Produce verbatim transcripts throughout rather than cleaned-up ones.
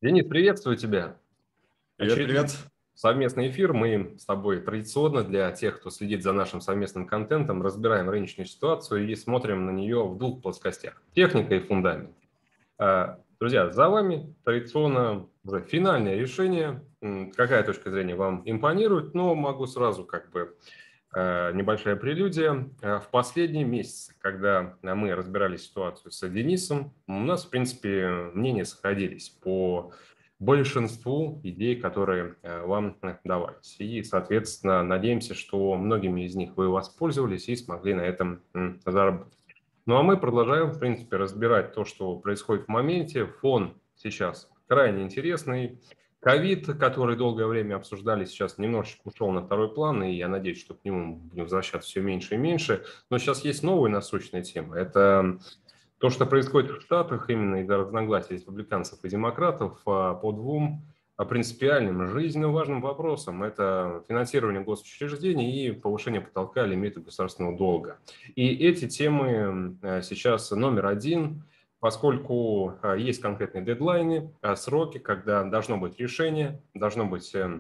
Денис, приветствую тебя. Привет, Очередной привет. совместный эфир. Мы с тобой традиционно для тех, кто следит за нашим совместным контентом, разбираем рыночную ситуацию и смотрим на нее в двух плоскостях. Техника и фундамент. А, Друзья, за вами традиционно уже финальное решение. М, Какая точка зрения вам импонирует, но могу сразу как бы э, небольшая прелюдия. Э, В последние месяцы, когда мы разбирали ситуацию с Денисом, у нас, в принципе, мнения сходились по большинству идей, которые э, вам э, давались. И, соответственно, надеемся, что многими из них вы воспользовались и смогли на этом м, заработать. Ну а мы продолжаем, в принципе, разбирать то, что происходит в моменте. Фон сейчас крайне интересный. Ковид, который долгое время обсуждали, сейчас немножечко ушел на второй план, и я надеюсь, что к нему будем возвращаться все меньше и меньше. Но сейчас есть новая насущная тема. Это то, что происходит в Штатах, именно из-за разногласий республиканцев и демократов а, по двум а, принципиальным, жизненно важным вопросам. Это финансирование госучреждений и повышение потолка лимита государственного долга. И эти темы э, сейчас номер один, поскольку э, есть конкретные дедлайны, э, сроки, когда должно быть решение, должно быть э,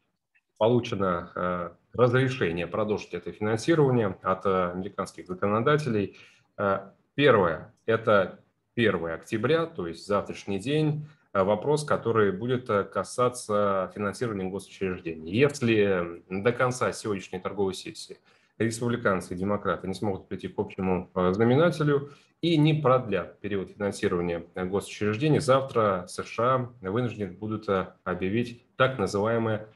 получено э, разрешение продолжить это финансирование от э, американских законодателей. Э, Первое– это первое октября, то есть завтрашний день, э, вопрос, который будет э, касаться финансирования госучреждений. Если до конца сегодняшней торговой сессии республиканцы и демократы не смогут прийти к общему э, знаменателю и не продлят период финансирования э, госучреждений, завтра США вынуждены будут э, объявить так называемое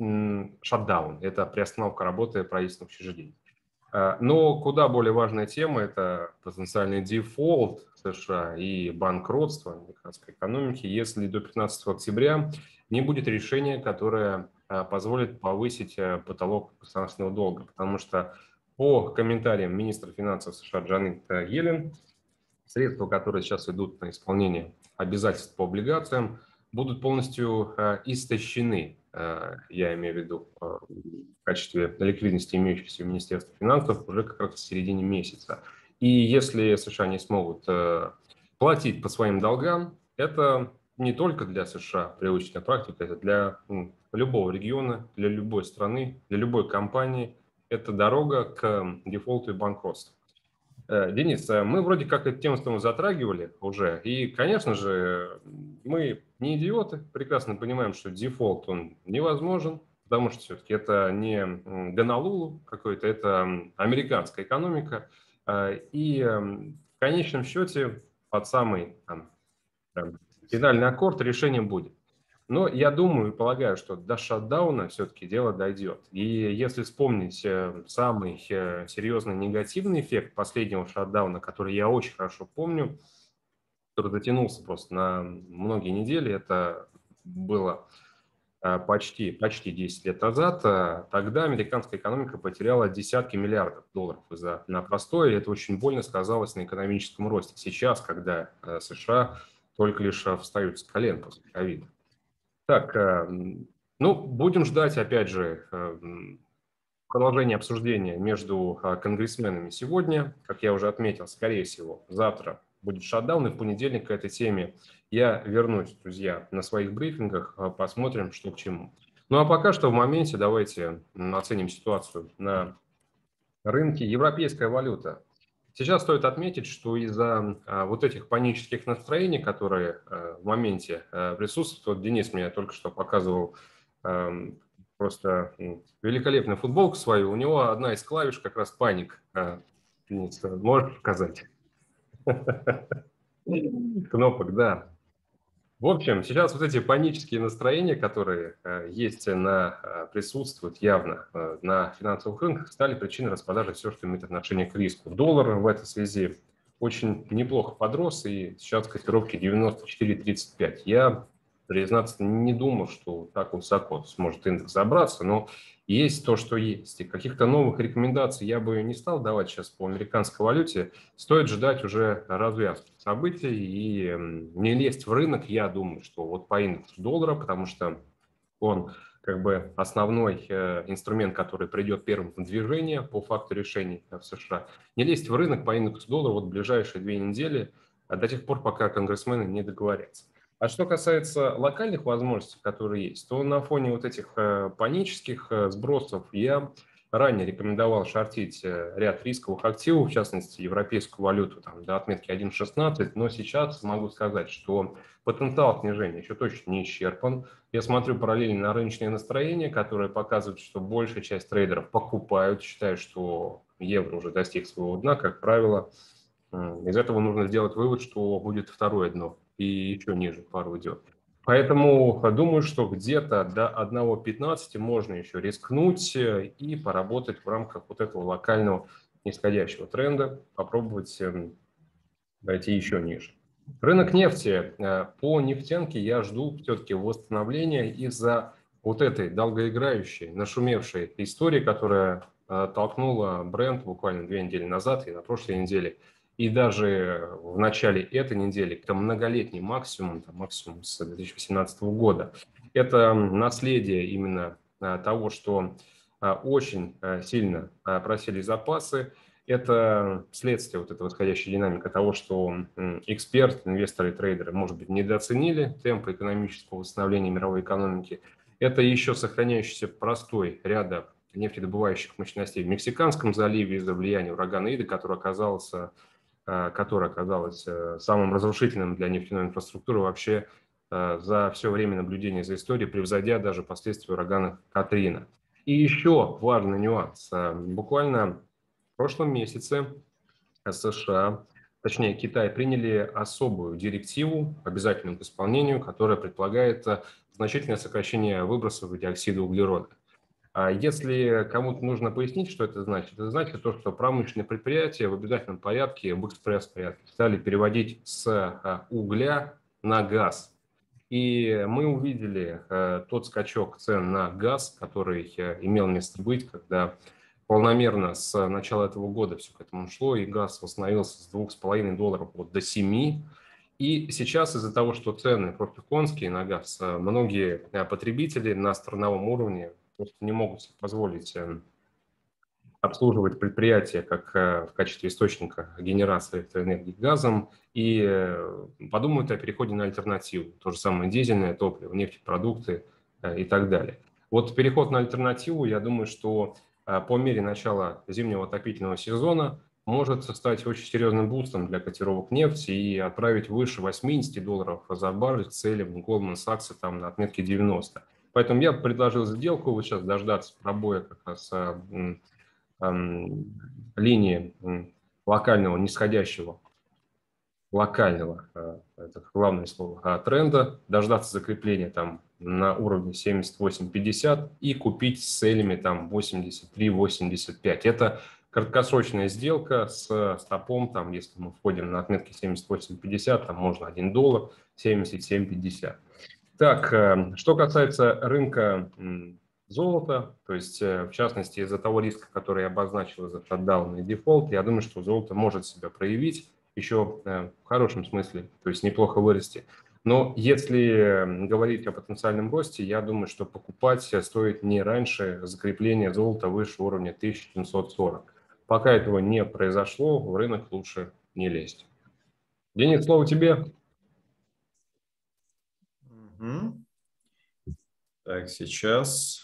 шатдаун, это приостановка работы правительственных учреждений. А, Но куда более важная тема– это потенциальный дефолт США и банкротство американской экономики, если до пятнадцатого октября не будет решения, которое а, позволит повысить а, потолок государственного долга. Потому что по комментариям министра финансов США Джанет Йеллен, средства, которые сейчас идут на исполнение обязательств по облигациям, будут полностью э, истощены, э, я имею в виду, э, в качестве ликвидности, имеющейся в Министерстве финансов, уже как раз в середине месяца. И если США не смогут э, платить по своим долгам, это не только для США привычная практика, это для м, любого региона, для любой страны, для любой компании. Это дорога к дефолту и банкротству. Э, Денис, э, мы вроде как эту тему с тобой затрагивали уже, и, конечно же, мы не идиоты, прекрасно понимаем, что дефолт, он невозможен, потому что все-таки это не м, Гонолулу какой-то, это м, американская экономика, э, и м, в конечном счете под самый там, прям финальный аккорд решение будет. Но я думаю и полагаю, что до шатдауна все-таки дело дойдет. И если вспомнить э, самый э, серьезный негативный эффект последнего шатдауна, который я очень хорошо помню, который затянулся просто на многие недели, это было э, почти, почти десять лет назад, э, тогда американская экономика потеряла десятки миллиардов долларов из-за на простое, и это очень больно сказалось на экономическом росте. Сейчас, когда э, США только лишь э, встают с колен после ковида. Так, э, ну, будем ждать, опять же, э, продолжения обсуждения между э, конгрессменами сегодня. Как я уже отметил, скорее всего, завтра будет шатдаун, и в понедельник к этой теме я вернусь, друзья, на своих брифингах, э, посмотрим, что к чему. Ну, а пока что в моменте давайте м, оценим ситуацию на рынке. Европейская валюта. Сейчас стоит отметить, что из-за а, вот этих панических настроений, которые а, в моменте а, присутствуют, вот Денис мне только что показывал а, просто м, великолепную футболку свою, у него одна из клавиш как раз паник. А, Денис, можешь показать? Кнопок, да. В общем, сейчас вот эти панические настроения, которые э, есть на, э, присутствуют явно э, на финансовых рынках, стали причиной распродажи всего, что имеет отношение к риску. Доллар в этой связи очень неплохо подрос, и сейчас котировки девяносто четыре тридцать пять. Я, признаться, не думал, что так высоко сможет индекс забраться, но есть то, что есть. И каких-то новых рекомендаций я бы не стал давать сейчас по американской валюте. Стоит ждать уже развязки событий и м, не лезть в рынок. Я думаю, что вот по индексу доллара, потому что он как бы основной э, инструмент, который придет первым в движение по факту решений э, в США. Не лезть в рынок по индексу доллара вот в ближайшие две недели э, до тех пор, пока конгрессмены не договорятся. А что касается локальных возможностей, которые есть, то на фоне вот этих э, панических э, сбросов я ранее рекомендовал шортить э, ряд рисковых активов, в частности, европейскую валюту там, до отметки один шестнадцать, но сейчас могу сказать, что потенциал снижения еще точно не исчерпан. Я смотрю параллельно на рыночные настроения, которые показывают, что большая часть трейдеров покупают, считают, что евро уже достиг своего дна, как правило. Из этого нужно сделать вывод, что будет второе дно и еще ниже пару идет. Поэтому думаю, что где-то до одного пятнадцати можно еще рискнуть и поработать в рамках вот этого локального нисходящего тренда, попробовать пойти еще ниже. Рынок нефти. По нефтянке я жду все-таки восстановления из-за вот этой долгоиграющей, нашумевшей истории, которая толкнула бренд буквально две недели назад и на прошлой неделе. И даже в начале этой недели, это многолетний максимум, там, максимум с две тысячи восемнадцатого года. Это наследие именно того, что очень сильно просели запасы. Это следствие вот этой восходящей динамики того, что эксперты, инвесторы и трейдеры, может быть, недооценили темпы экономического восстановления мировой экономики. Это еще сохраняющийся простой ряда нефтедобывающих мощностей в Мексиканском заливе из-за влияния урагана Ида, который оказался, который оказался самым разрушительным для нефтяной инфраструктуры вообще за все время наблюдения за историей, превзойдя даже последствия урагана Катрина. И еще важный нюанс. Буквально в прошлом месяце США, точнее Китай, приняли особую директиву, обязательную к исполнению, которая предполагает значительное сокращение выбросов диоксида углерода. А если кому-то нужно пояснить, что это значит, это значит то, что промышленные предприятия в обязательном порядке, в экспресс-порядке стали переводить с угля на газ. И мы увидели тот скачок цен на газ, который имел место быть, когда полномерно с начала этого года все к этому шло, и газ восстановился с двух с половиной долларов вот до семи. И сейчас из-за того, что цены просто конские на газ, многие потребители на страновом уровне просто не могут себе позволить обслуживать предприятия как в качестве источника генерации электроэнергии газом и подумают о переходе на альтернативу. То же самое дизельное топливо, нефтепродукты и так далее. Вот переход на альтернативу, я думаю, что по мере начала зимнего отопительного сезона может стать очень серьезным бустом для котировок нефти и отправить выше восьмидесяти долларов за баррель с целью Goldman Sachs там, на отметке девяноста. Поэтому я предложил сделку вот сейчас дождаться пробоя как раз э, э, линии э, локального нисходящего, локального, э, это главное слово, э, тренда, дождаться закрепления там на уровне семьдесят восемь пятьдесят и купить с целями там восемьдесят три восемьдесят пять. Это краткосрочная сделка с стопом, там, если мы входим на отметке семьдесят восемь пятьдесят, там можно один доллар, семьдесят семь пятьдесят. Так, что касается рынка золота, то есть, в частности, из-за того риска, который я обозначил, из-за шатдауна и дефолт, я думаю, что золото может себя проявить еще в хорошем смысле, то есть неплохо вырасти. Но если говорить о потенциальном росте, я думаю, что покупать стоит не раньше закрепления золота выше уровня тысяча семьсот сорок. Пока этого не произошло, в рынок лучше не лезть. Денис, слово тебе. Угу. Так, сейчас.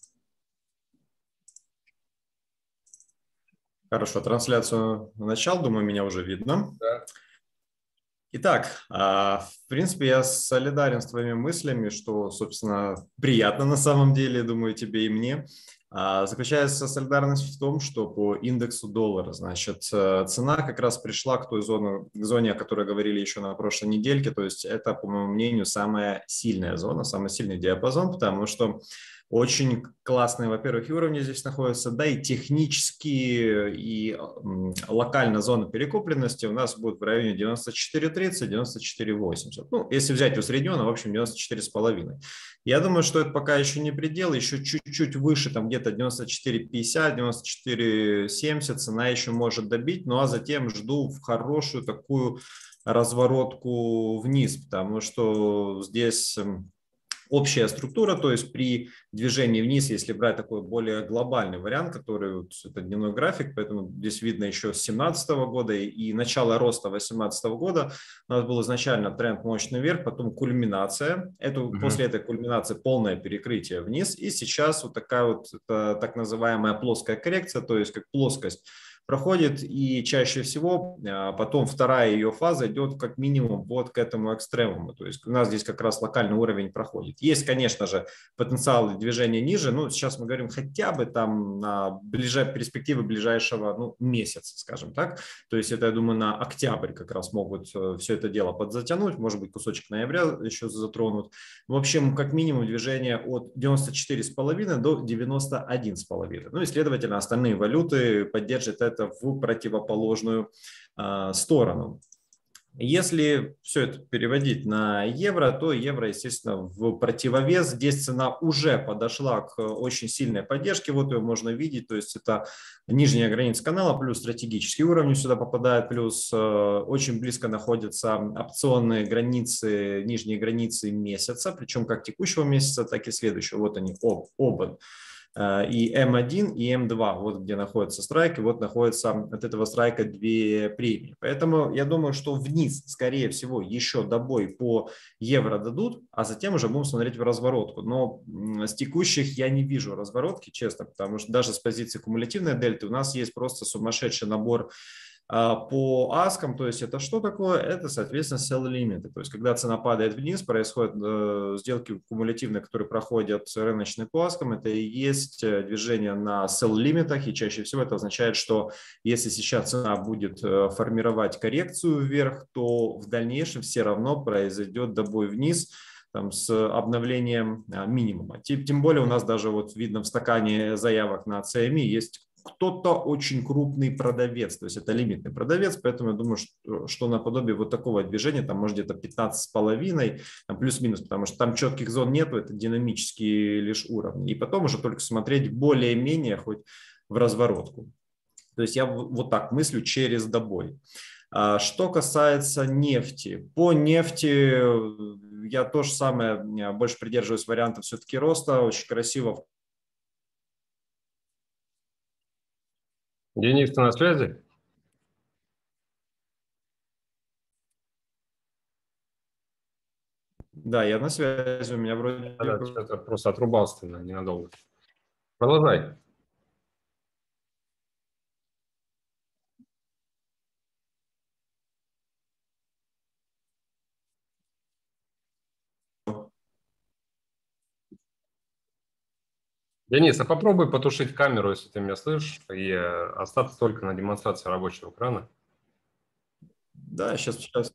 Хорошо, трансляцию начал, думаю, меня уже видно. Да. Итак, в принципе, я солидарен с твоими мыслями, что, собственно, приятно на самом деле, думаю, тебе и мне. Заключается солидарность в том, что по индексу доллара, значит, цена как раз пришла к той зоне, к зоне, о которой говорили еще на прошлой недельке, то есть это, по моему мнению, самая сильная зона, самый сильный диапазон, потому что очень классные, во-первых, и уровни здесь находятся, да, и технические, и локально зона перекупленности у нас будет в районе девяносто четыре тридцать — девяносто четыре восемьдесят. Ну, если взять усредненно, в общем, девяносто четыре с половиной. Я думаю, что это пока еще не предел, еще чуть-чуть выше, там где-то девяносто четыре пятьдесят, девяносто четыре семьдесят цена еще может добить, ну а затем жду в хорошую такую разворотку вниз, потому что здесь общая структура, то есть при движении вниз, если брать такой более глобальный вариант, который вот, это дневной график, поэтому здесь видно еще с две тысячи семнадцатого года и начало роста две тысячи восемнадцатого года, у нас был изначально тренд мощный вверх, потом кульминация, эту, Угу. после этой кульминации полное перекрытие вниз, и сейчас вот такая вот это, так называемая плоская коррекция, то есть как плоскость проходит, и чаще всего потом вторая ее фаза идет как минимум вот к этому экстремуму. То есть у нас здесь как раз локальный уровень проходит. Есть, конечно же, потенциал движения ниже, но сейчас мы говорим хотя бы там на ближай... перспективы ближайшего ну, месяца, скажем так. То есть это, я думаю, на октябрь как раз могут все это дело подзатянуть, может быть, кусочек ноября еще затронут. В общем, как минимум движение от девяноста четырёх с половиной до девяноста одного с половиной. Ну и, следовательно, остальные валюты поддержат это в противоположную э, сторону. Если все это переводить на евро, то евро, естественно, в противовес. Здесь цена уже подошла к очень сильной поддержке. Вот ее можно видеть. То есть это нижняя граница канала, плюс стратегические уровни сюда попадают, плюс э, очень близко находятся опционные границы, нижние границы месяца, причем как текущего месяца, так и следующего. Вот они об, оба. И эм один, и эм два, вот где находится страйк, и вот находится от этого страйка две премии. Поэтому я думаю, что вниз, скорее всего, еще добой по евро дадут, а затем уже будем смотреть в разворотку. Но с текущих я не вижу разворотки, честно, потому что даже с позиции кумулятивной дельты у нас есть просто сумасшедший набор по аскам, то есть это что такое? Это, соответственно, sell лимиты. То есть когда цена падает вниз, происходят э, сделки кумулятивные, которые проходят рыночные по аскам. Это и есть движение на sell лимитах, и чаще всего это означает, что если сейчас цена будет формировать коррекцию вверх, то в дальнейшем все равно произойдет добой вниз там, с обновлением минимума. Тем, тем более у нас даже вот видно в стакане заявок на си эм и есть кто-то очень крупный продавец, то есть это лимитный продавец, поэтому я думаю, что, что наподобие вот такого движения, там может где-то пятнадцать с половиной, плюс-минус, потому что там четких зон нету, это динамические лишь уровни. И потом уже только смотреть более-менее хоть в разворотку. То есть я вот так мыслю через добой. Что касается нефти, по нефти я то же самое, больше придерживаюсь вариантов все-таки роста, очень красиво. Денис, ты на связи? Да, я на связи, у меня вроде... Да, что-то просто отрубался ненадолго. Продолжай. Денис, а попробуй потушить камеру, если ты меня слышишь, и остаться только на демонстрации рабочего экрана. Да, сейчас, сейчас.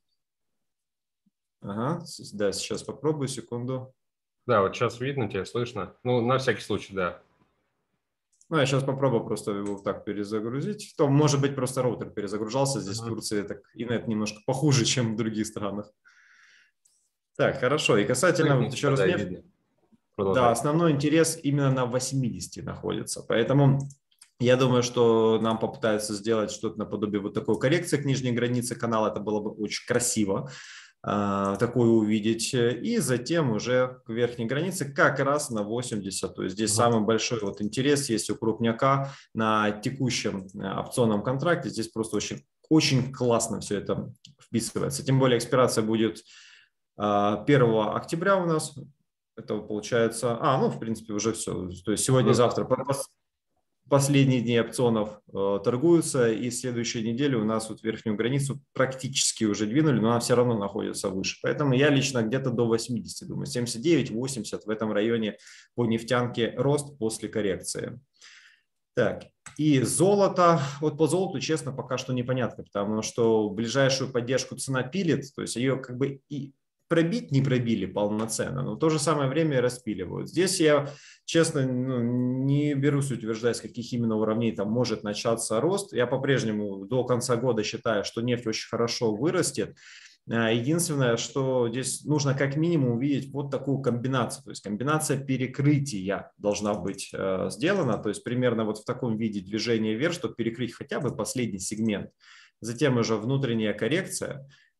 Ага, да, сейчас попробую, секунду. Да, вот сейчас видно, тебя слышно. Ну, на всякий случай, да. Ну, я сейчас попробую просто его так перезагрузить. То, может быть, просто роутер перезагружался. Здесь Uh-huh. в Турции так инет немножко похуже, чем в других странах. Так, хорошо. И касательно, вот еще раз, да, нефть. Да, основной интерес именно на восьмидесяти находится. Поэтому я думаю, что нам попытаются сделать что-то наподобие вот такой коррекции к нижней границе канала. Это было бы очень красиво такое увидеть, и затем уже к верхней границе как раз на восемьдесят. То есть здесь uh-huh. самый большой вот интерес есть у крупняка на текущем опционном контракте. Здесь просто очень, очень классно все это вписывается. Тем более экспирация будет первого октября у нас. Это получается... А, ну, в принципе, уже все. То есть сегодня-завтра последние дни опционов э, торгуются, и следующей неделе у нас вот верхнюю границу практически уже двинули, но она все равно находится выше. Поэтому я лично где-то до восьмидесяти думаю, семьдесят девять - восемьдесят в этом районе по нефтянке рост после коррекции. Так, и золото, вот по золоту, честно, пока что непонятно, потому что ближайшую поддержку цена пилит, то есть ее как бы и пробить не пробили полноценно, но в то же самое время распиливают. Здесь я, честно, ну, не берусь утверждать, с каких именно уровней там может начаться рост. Я по-прежнему до конца года считаю, что нефть очень хорошо вырастет. Единственное, что здесь нужно как минимум увидеть вот такую комбинацию. То есть комбинация перекрытия должна быть э, сделана. То есть примерно вот в таком виде движения вверх, чтобы перекрыть хотя бы последний сегмент. Затем уже внутренняя коррекция.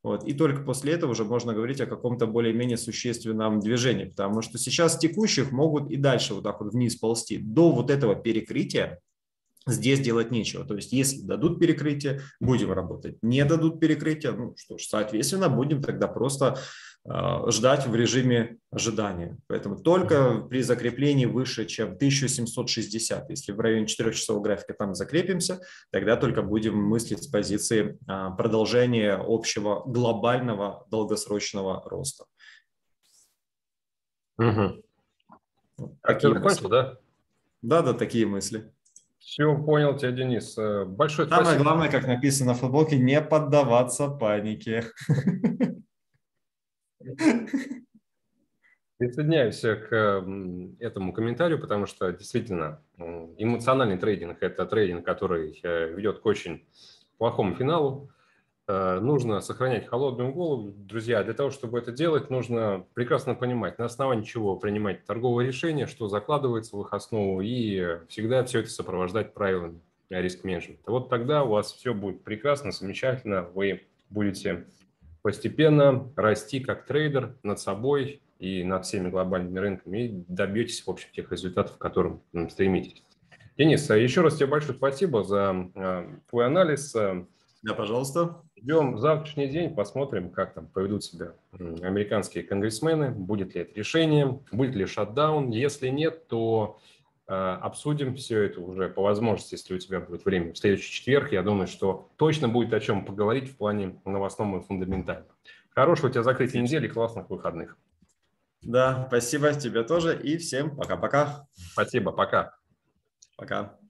Вот. И только после этого уже можно говорить о каком-то более-менее существенном движении, потому что сейчас текущих могут и дальше вот так вот вниз ползти. До вот этого перекрытия здесь делать нечего. То есть если дадут перекрытие, будем работать. Не дадут перекрытия, ну что ж, соответственно, будем тогда просто э, ждать в режиме ожидания. Поэтому только при закреплении выше, чем тысяча семьсот шестьдесят, если в районе четырехчасового графика там закрепимся, тогда только будем мыслить с позиции э, продолжения общего глобального долгосрочного роста. Угу. Вот Так, ты такие закончил, мысли. да? Да, да, такие мысли. Все, понял тебя, Денис. Э, Большое Самое спасибо. главное, как написано в футболке, не поддаваться панике. Присоединяюсь к м, этому комментарию, потому что действительно м, эмоциональный трейдинг – это трейдинг, который э, ведет к очень плохому финалу. Э, Нужно сохранять холодную голову. Друзья, для того, чтобы это делать, нужно прекрасно понимать, на основании чего принимать торговые решения, что закладывается в их основу, и всегда все это сопровождать правилами риск-менеджмента. Вот тогда у вас все будет прекрасно, замечательно, вы будете постепенно расти как трейдер над собой и над всеми глобальными рынками и добьетесь, в общем, тех результатов, к которым м, стремитесь. Денис, а еще раз тебе большое спасибо за э, твой анализ. Э, Да, пожалуйста. Ждем завтрашний день, посмотрим, как там поведут себя м, американские конгрессмены, будет ли это решение, будет ли шатдаун. Если нет, то э, обсудим все это уже по возможности, если у тебя будет время. В следующий четверг, я думаю, что точно будет о чем поговорить в плане новостном и фундаментальном. Хорошего у тебя закрытия недели, классных выходных. Да, спасибо тебе тоже и всем пока-пока. Спасибо, пока. Пока.